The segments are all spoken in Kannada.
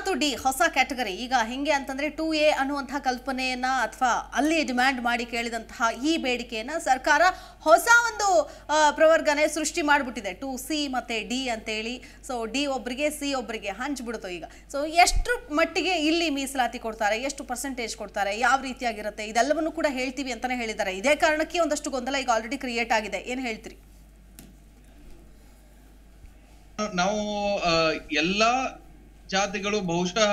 ಮತ್ತು ಡಿ ಹೊಸ ಕ್ಯಾಟಗರಿ. ಈಗ ಹಿಂಗೆ ಅಂತಂದ್ರೆ 2A ಅನ್ನುವಂತಹ ಕಲ್ಪನೆಯನ್ನ ಅಥವಾ ಅಲ್ಲಿ ಡಿಮ್ಯಾಂಡ್ ಮಾಡಿ ಕೇಳಿದಂತಹ ಈ ಬೇಡಿಕೆಯನ್ನ ಸರ್ಕಾರ ಹೊಸ ಒಂದು ಪ್ರವರ್ಗನೆ ಸೃಷ್ಟಿ ಮಾಡಿಬಿಟ್ಟಿದೆ. 2C ಮತ್ತೆ ಡಿ ಅಂತೇಳಿ. ಸೊ ಡಿ ಒಬ್ಬರಿಗೆ, ಸಿ ಒಬ್ಬರಿಗೆ ಹಂಚ್ಬಿಡ್ತು ಈಗ. ಸೊ ಎಷ್ಟು ಮಟ್ಟಿಗೆ ಇಲ್ಲಿ ಮೀಸಲಾತಿ ಕೊಡ್ತಾರೆ, ಎಷ್ಟು ಪರ್ಸೆಂಟೇಜ್ ಕೊಡ್ತಾರೆ, ಯಾವ ರೀತಿಯಾಗಿರುತ್ತೆ, ಇದೆಲ್ಲವನ್ನು ಕೂಡ ಹೇಳ್ತೀವಿ ಅಂತಾನೆ ಹೇಳಿದ್ದಾರೆ. ಇದೇ ಕಾರಣಕ್ಕೆ ಒಂದಷ್ಟು ಗೊಂದಲ ಈಗ ಆಲ್ರೆಡಿ ಕ್ರಿಯೇಟ್ ಆಗಿದೆ. ಏನ್ ಹೇಳ್ತೀರಿ? ನಾವು ಎಲ್ಲಾ ಜಾತಿಗಳು ಬಹುಶಃ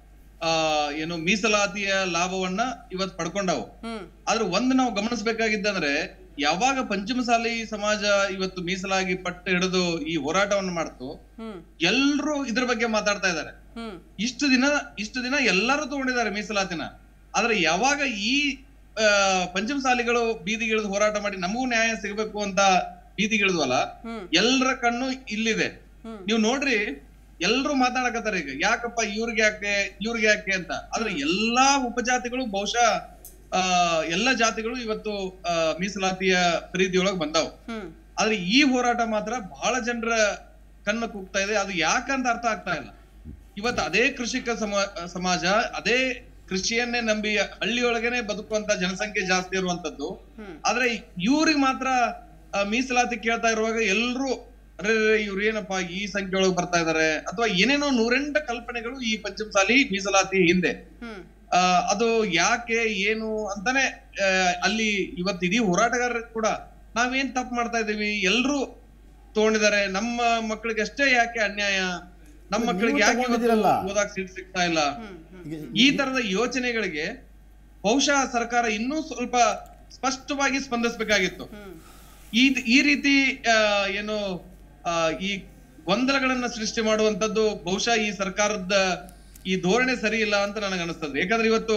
ಏನು ಮೀಸಲಾತಿಯ ಲಾಭವನ್ನ ಇವತ್ತು ಪಡ್ಕೊಂಡವು. ಆದ್ರೆ ಒಂದು ನಾವು ಗಮನಿಸಬೇಕಾಗಿದ್ದಂದ್ರೆ, ಯಾವಾಗ ಪಂಚಮಸಾಲಿ ಸಮಾಜ ಇವತ್ತು ಮೀಸಲಾಗಿ ಪಟ್ಟು ಹಿಡಿದು ಈ ಹೋರಾಟವನ್ನು ಮಾಡ್ತು, ಎಲ್ರು ಇದ್ರ ಬಗ್ಗೆ ಮಾತಾಡ್ತಾ ಇದ್ದಾರೆ. ಇಷ್ಟು ದಿನ ಎಲ್ಲರೂ ತಗೊಂಡಿದ್ದಾರೆ ಮೀಸಲಾತಿನ. ಆದ್ರೆ ಯಾವಾಗ ಈ ಪಂಚಮಸಾಲಿಗಳು ಬೀದಿಗಿಳಿದು ಹೋರಾಟ ಮಾಡಿ ನಮಗೂ ನ್ಯಾಯ ಸಿಗಬೇಕು ಅಂತ ಬೀದಿಗಿಳಿದ್ವಲ್ಲ, ಎಲ್ಲರ ಕಣ್ಣು ಇಲ್ಲಿದೆ. ನೀವು ನೋಡ್ರಿ, ಎಲ್ರು ಮಾತಾಡಕತ್ತಾರ ಈಗ, ಯಾಕಪ್ಪ ಇವ್ರಿಗೆ ಯಾಕೆ ಅಂತ. ಆದ್ರೆ ಎಲ್ಲಾ ಉಪಜಾತಿಗಳು ಬಹುಶಃ ಎಲ್ಲ ಜಾತಿಗಳು ಇವತ್ತು ಮೀಸಲಾತಿಯ ಪರಿಧಿಯೊಳಗೆ ಬಂದಾವ್. ಆದ್ರೆ ಈ ಹೋರಾಟ ಮಾತ್ರ ಬಹಳ ಜನರ ಕಣ್ಣು ಕುಗ್ತಾ ಇದೆ. ಅದು ಯಾಕಂತ ಅರ್ಥ ಆಗ್ತಾ ಇಲ್ಲ. ಇವತ್ತು ಅದೇ ಕೃಷಿಕ ಸಮಾಜ, ಅದೇ ಕೃಷಿಯನ್ನೇ ನಂಬಿ ಹಳ್ಳಿಯೊಳಗೇನೆ ಬದುಕುವಂತ ಜನಸಂಖ್ಯೆ ಜಾಸ್ತಿ ಇರುವಂತದ್ದು. ಆದ್ರೆ ಇವ್ರಿಗೆ ಮಾತ್ರ ಮೀಸಲಾತಿ ಕೇಳ್ತಾ ಇರುವಾಗ ಎಲ್ರು ಇವ್ರು ಏನಪ್ಪಾ ಈ ಸಂಖ್ಯೆ ಒಳಗೆ ಬರ್ತಾ ಇದಾರೆ ಅಥವಾ ಏನೇನೋ 108 ಕಲ್ಪನೆಗಳು ಈ ಪಂಚಮಸಾಲಿ ಮೀಸಲಾತಿ ಹಿಂದೆ. ಅದು ಯಾಕೆ ಏನು ಅಂತಾನೆ ಅಲ್ಲಿ ಇವತ್ತು ಇಡೀ ಹೋರಾಟಗಾರರು ಕೂಡ ನಾವೇನ್ ತಪ್ಪು ಮಾಡ್ತಾ ಇದೀವಿ, ಎಲ್ರು ತಗೊಂಡಿದ್ದಾರೆ, ನಮ್ಮ ಮಕ್ಕಳಿಗೆ ಅಷ್ಟೇ ಯಾಕೆ ಅನ್ಯಾಯ, ನಮ್ಮ ಮಕ್ಕಳಿಗೆ ಯಾಕೆ ಓದಾಕ್ ಸೀಟ್ ಸಿಗ್ತಾ ಇಲ್ಲ, ಈ ತರದ ಯೋಚನೆಗಳಿಗೆ ಬಹುಶಃ ಸರ್ಕಾರ ಇನ್ನೂ ಸ್ವಲ್ಪ ಸ್ಪಷ್ಟವಾಗಿ ಸ್ಪಂದಿಸಬೇಕಾಗಿತ್ತು. ಈ ರೀತಿ ಏನು ಈ ಗೊಂದಲಗಳನ್ನ ಸೃಷ್ಟಿ ಮಾಡುವಂತದ್ದು ಬಹುಶಃ ಈ ಸರ್ಕಾರದ ಈ ಧೋರಣೆ ಸರಿ ಇಲ್ಲ ಅಂತ ನನಗೆ ಅನಿಸ್ತದೆ. ಯಾಕಂದ್ರೆ ಇವತ್ತು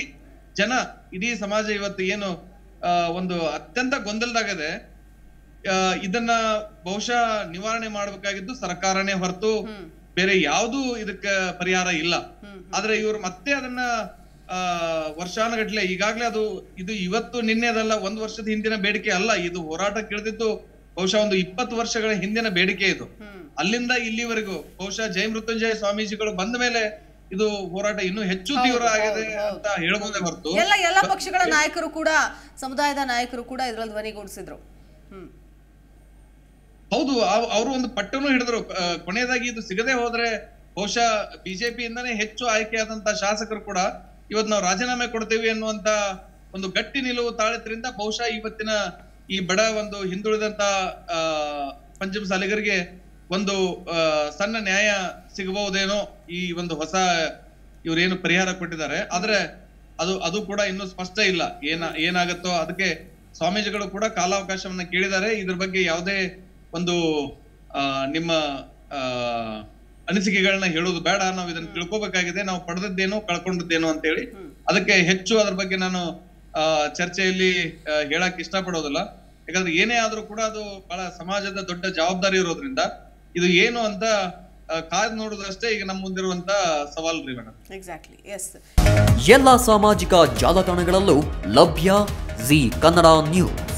ಇಡೀ ಸಮಾಜ ಇವತ್ತು ಏನು ಒಂದು ಅತ್ಯಂತ ಗೊಂದಲದಾಗಿದೆ. ಇದನ್ನ ಬಹುಶಃ ನಿವಾರಣೆ ಮಾಡ್ಬೇಕಾಗಿದ್ದು ಸರ್ಕಾರನೇ ಹೊರತು ಬೇರೆ ಯಾವ್ದು ಇದಕ್ಕೆ ಪರಿಹಾರ ಇಲ್ಲ. ಆದ್ರೆ ಇವ್ರು ಮತ್ತೆ ಅದನ್ನ ವರ್ಷಾನುಗಟ್ಲೆ ಈಗಾಗ್ಲೇ ಇದು ಇವತ್ತು ನಿನ್ನೆದಲ್ಲ, 1 ವರ್ಷದ ಹಿಂದಿನ ಬೇಡಿಕೆ ಅಲ್ಲ. ಇದು ಹೋರಾಟ ಕೇಳಿದ್ದು ಬಹುಶಃ ಒಂದು 20 ವರ್ಷಗಳ ಹಿಂದಿನ ಬೇಡಿಕೆ ಇದು. ಅಲ್ಲಿಂದ ಇಲ್ಲಿವರೆಗೂ ಬಹುಶಃ ಜಯ ಮೃತ್ಯುಂಜಯ ಸ್ವಾಮೀಜಿಗಳು ಬಂದ ಮೇಲೆ ಇದು ಹೋರಾಟ ಇನ್ನೂ ಹೆಚ್ಚು ತೀವ್ರ ಆಗಿದೆ ಅಂತ ಹೇಳ್ಬೋದೇ ಹೊರತು ಎಲ್ಲ ಪಕ್ಷಗಳ ನಾಯಕರು ಕೂಡ, ಸಮುದಾಯದ ನಾಯಕರು ಕೂಡ ಇದ್ರಲ್ಲಿ ಧ್ವನಿಗೂಡಿಸಿದ್ರು. ಹೌದು, ಅವರು ಒಂದು ಪಟ್ಟನು ಹಿಡಿದ್ರು. ಕೊನೆಯದಾಗಿ ಇದು ಸಿಗದೆ ಹೋದ್ರೆ ಬಹುಶಃ ಬಿಜೆಪಿಯಿಂದಾನೇ ಹೆಚ್ಚು ಆಯ್ಕೆಯಾದಂತ ಶಾಸಕರು ಕೂಡ ಇವತ್ತು ನಾವು ರಾಜೀನಾಮೆ ಕೊಡ್ತೇವೆ ಅನ್ನುವಂತ ಒಂದು ಗಟ್ಟಿ ನಿಲುವು ತಾಳಿದ್ರಿಂದ ಬಹುಶಃ ಇವತ್ತಿನ ಈ ಬಡ ಒಂದು ಹಿಂದುಳಿದಂತ ಪಂಚಮಸಾಲಿಗರಿಗೆ ಒಂದು ಸಣ್ಣ ನ್ಯಾಯ ಸಿಗಬಹುದೇನೋ ಈ ಒಂದು ಹೊಸ ಇವ್ರೇನು ಪರಿಹಾರ ಕೊಟ್ಟಿದ್ದಾರೆ. ಆದ್ರೆ ಅದು ಕೂಡ ಇನ್ನೂ ಸ್ಪಷ್ಟ ಇಲ್ಲ ಏನಾಗತ್ತೋ. ಅದಕ್ಕೆ ಸ್ವಾಮೀಜಿಗಳು ಕೂಡ ಕಾಲಾವಕಾಶವನ್ನ ಕೇಳಿದ್ದಾರೆ. ಇದ್ರ ಬಗ್ಗೆ ಯಾವುದೇ ಒಂದು ನಿಮ್ಮ ಅನಿಸಿಕೆಗಳನ್ನ ಹೇಳೋದು ಬೇಡ, ನಾವು ಇದನ್ನ ತಿಳ್ಕೊಬೇಕಾಗಿದೆ, ನಾವು ಪಡೆದದ್ದೇನೋ ಕಳ್ಕೊಂಡದ್ದೇನೋ ಅಂತ ಹೇಳಿ. ಅದಕ್ಕೆ ಹೆಚ್ಚು ಅದ್ರ ಬಗ್ಗೆ ನಾನು ಚರ್ಚೆಯಲ್ಲಿ ಹೇಳಕ್ ಇಷ್ಟಪಡೋದಿಲ್ಲ. ಯಾಕಂದ್ರೆ ಏನೇ ಆದ್ರೂ ಕೂಡ ಅದು ಬಹಳ ಸಮಾಜದ ದೊಡ್ಡ ಜವಾಬ್ದಾರಿ ಇರೋದ್ರಿಂದ ಇದು ಏನು ಅಂತ ಕಾದ್ ನೋಡೋದಷ್ಟೇ ಈಗ ನಮ್ಮ ಮುಂದಿರುವಂತ ಸವಾಲ್ ರೀ ಮೇಡಮ್. Exactly, S. ಎಲ್ಲ ಸಾಮಾಜಿಕ ಜಾಲತಾಣಗಳಲ್ಲೂ ಲಭ್ಯ ಜಿ ಕನ್ನಡ ನ್ಯೂಸ್.